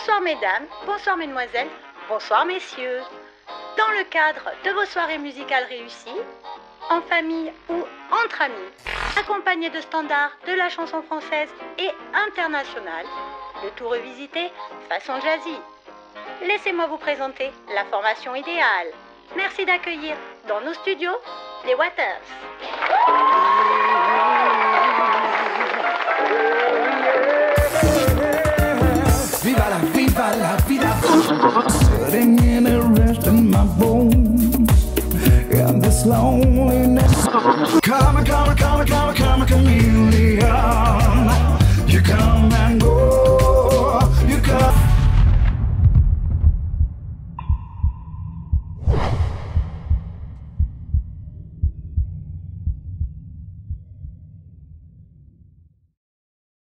Bonsoir mesdames, bonsoir mesdemoiselles, bonsoir messieurs. Dans le cadre de vos soirées musicales réussies, en famille ou entre amis, accompagnés de standards de la chanson française et internationale, le tout revisité façon jazzy. Laissez-moi vous présenter la formation idéale. Merci d'accueillir dans nos studios les Waters. Viva la vida, sitting in a rest in my bones, and this loneliness. Come, come, come, come, come, come here.